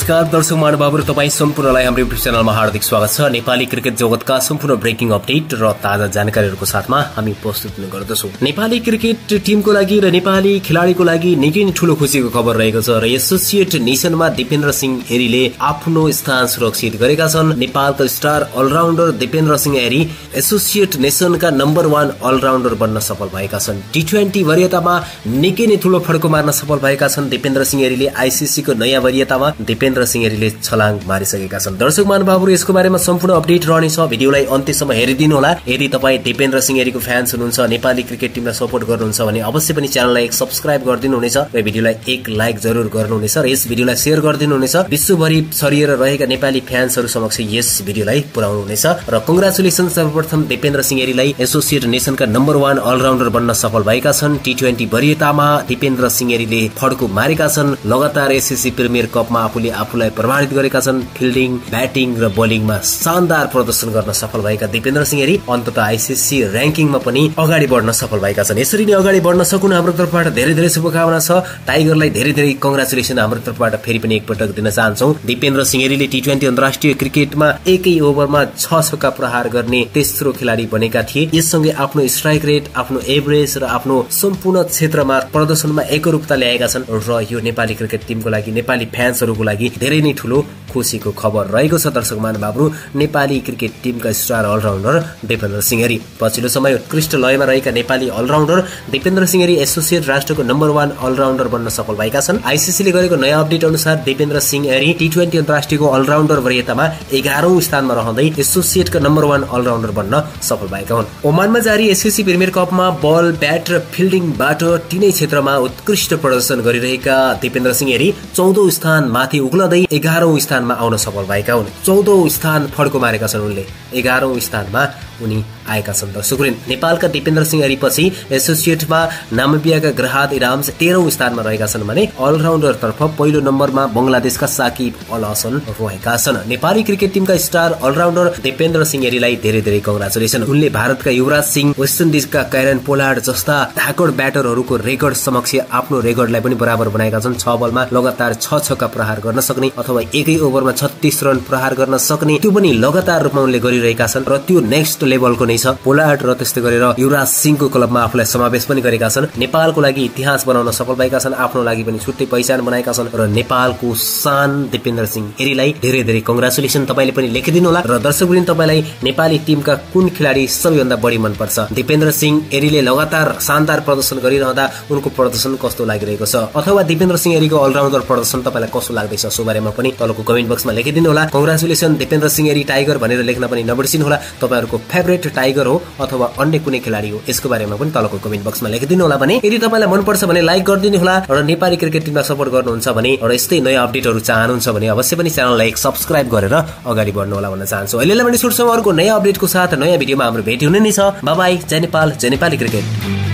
नमस्कार दर्शक महानुभावहरु, तपाई सम्पूर्णलाई हाम्रो युट्युब च्यानलमा हार्दिक स्वागत छ। नेपाली क्रिकेट जगतका सम्पूर्ण ब्रेकिङ अपडेट र ताजा जानकारीहरुको साथमा हामी प्रस्तुत हुने गर्दछौं। नेपाली क्रिकेट टिमको लागि र नेपाली खेलाडीको लागि निकै नै ठूलो खुशीको खबर रहेको छ र एसोसिएट नेसनमा दिपेन्द्र सिंह एरीले आफ्नो स्थान सुरक्षित गरेका छन्। नेपालका star allrounder Dipendra Singh Airee associate नेसनका नम्बर 1 अलराउन्डर बन्न सफल भएका छन्। टी20 वरियतामा निकै नै ठूलो फड्को मार्न सफल भएका छन्। दिपेन्द्र सिंह एरीले आईसीसी को नयाँ वरियतामा दिपेन्द्र सिंह एरीले छलाङ मारिसकेका छन्। दर्शक महानुभावहरु, यसको बारेमा सम्पूर्ण अपडेट रहनेछ। भिडियोलाई अन्त्यसम्म हेरिदिनु होला। यदि तपाई दिपेन्द्र सिंह एरीको फ्यान्स हुनुहुन्छ, नेपाली क्रिकेट टिमलाई सपोर्ट गर्नुहुन्छ भने अवश्य पनि च्यानललाई एक सब्स्क्राइब गरिदिनु हुनेछ र भिडियोलाई एक लाइक जरुर गर्नुहुनेछ र यस भिडियोलाई शेयर गरिदिनु हुनेछ। विश्वभरि छरिएर रहेका नेपाली फ्यान्सहरु समक्ष यस भिडियोलाई पुर्याउनु हुनेछ र कंग्रेचुलेसन सर्वप्रथम दिपेन्द्र सिंह एरीलाई एसोसिएट नेसनका नम्बर 1 अलराउन्डर बन्न सफल भएका छन्। टी20 वरियतामा दिपेन्द्र सिंह एरीले फड्को मारेका छन्। लगातार एसएससी प्रिमियर कपमा आफूलाई प्रभावित गरेका छन्। फिल्डिङ, ब्याटिङ र बोलिङमा शानदार प्रदर्शन गर्न सफल भएका दिपेन्द्र सिंह एरी अन्ततः आईसीसी र्याङ्किङमा पनि अगाडि बढ्न सफल भएका छन्। यसरी नै अगाडि बढ्न सकुन् हाम्रो तर्फबाट धेरै धेरै शुभकामना छ। टाइगरलाई धेरै धेरै कंग्रेचुलेसन हाम्रो तर्फबाट फेरि पनि एकपटक दिन चाहन्छौं। दिपेन्द्र सिंह एरीले टी20 अन्तर्राष्ट्रिय क्रिकेटमा एकै ओभरमा 6 छक्का प्रहार गर्ने तेस्रो खेलाडी बनेका थिए। यससँगै आफ्नो स्ट्राइक रेट, आफ्नो एभरेज र आफ्नो सम्पूर्ण क्षेत्रमा प्रदर्शनमा एकरूपता ल्याएका छन् र यो नेपाली क्रिकेट टिमको लागि, नेपाली फ्यान्सहरुको लागि धेरै नै ठूलो खुशीको खबर रहेको छ। दर्शक महानुभावहरु, नेपाली क्रिकेट टिमका स्टार अलराउन्डर दिपेन्द्र सिंह एरी पछिल्लो समय उत्कृष्ट लयमा रहेका नेपाली अलराउन्डर दिपेन्द्र सिंह एरी एसोसिएट राष्ट्रको नम्बर 1 अलराउन्डर बन्न सफल भएका छन्। आईसीसीले गरेको नयाँ अपडेट अनुसार दिपेन्द्र सिंह एरी टी20 अन्तर्राष्ट्रियको अलराउन्डर वरियतामा 11औं स्थानमा रहँदै एसोसिएटका नम्बर 1 अलराउन्डर बन्न सफल भएका हुन्। ओमानमा जारी एसएससी प्रिमियर कपमा बल, ब्याट र फिल्डिङबाट तीनै क्षेत्रमा उत्कृष्ट प्रदर्शन गरिरहेका दिपेन्द्र सिंह एरी 14औं स्थान माथि उक्लदै 11औं स्थानमा आउन सफल भएका हुन्। 14औं स्थान फड्को मारेका छन् उनले। 11औं स्थानमा उनी आएका छन्। दर्शकवृन्द, नेपालका दिपेन्द्र सिंह एरी पछि एसोसिएटमा नामिबियाका ग्रहाद इराम्स 13औं स्थानमा रहेका छन् भने अलराउन्डर तर्फ पहिलो नम्बरमा बंगलादेशका साकिब अल हसन रहेका छन्। नेपाली क्रिकेट टिमका स्टार अलराउन्डर दिपेन्द्र सिंह एरीलाई धेरै धेरै कंग्रेचुलेसन। उनले भारतका Yuvraj Singh, West इन्डिजका Kieron Pollard जस्ता धाकड ब्याटरहरूको रेकर्ड समक्ष आफ्नो रेकर्डलाई पनि बराबर बनाएका छन्। 6 बलमा लगातार 6 छक्का प्रहार गर्न सक्ने अथवा एकै ओभरमा 36 रन प्रहार गर्न सक्ने, त्यो पनि लगातार रूपमा उनले गरिरहेका छन् र त्यो नेक्स्ट लेभलको नै छ। पोलार्ड र त्यस्तै गरेर युवराज सिंहको क्लबमा आफूलाई समावेश पनि गरेका छन्। नेपालको लागि इतिहास बनाउन सफल भएका छन्। आफ्नो लागि पनि छुट्टै पहिचान बनाएका छन् र नेपालको शान दिपेन्द्र सिंह एरीलाई धेरै धेरै कंग्रेचुलेसन। तपाईले पनि लेखिदिनु होला। र दर्शकवृन्द, तपाईलाई नेपाली टिमका कुन खेलाडी सबैभन्दा बढी मन पर्छ? दिपेन्द्र सिंह एरीले लगातार शानदार प्रदर्शन गरिरहँदा उनको प्रदर्शन कस्तो लागिरहेको छ, अथवा दिपेन्द्र सिंह एरीको अलराउन्डर प्रदर्शन तपाईलाई कस्तो लाग्दैछ, सो बारेमा पनि तलको कमेन्ट बक्समा लेखिदिनु होला। कंग्रेचुलेसन दिपेन्द्र सिंह एरी टाइगर भनेर लेख्न पनि नबिर्सिनु होला। तपाईहरुको फेभरेट टाइगर हो अथवा अन्य कुनै खेलाडी हो, यसको बारेमा पनि तलको कमेन्ट बक्समा लेखिदिनु होला। भने यदि तपाईलाई मन पर्छ भने लाइक गरिदिनु होला र नेपाली क्रिकेट टिमलाई सपोर्ट गर्नुहुन्छ भने र यस्तै नयाँ अपडेटहरु चाहनुहुन्छ भने अवश्य पनि च्यानललाई एक सब्स्क्राइब गरेर अगाडि बढ्नु होला भन्न चाहन्छु। अहिलेलाई पनि छुट्छौं अर्को नयाँ अपडेटको साथ। नयाँ भिडियोमा हाम्रो भेट हुने नै छ। Bye bye. जय नेपाल, जय नेपाली क्रिकेट।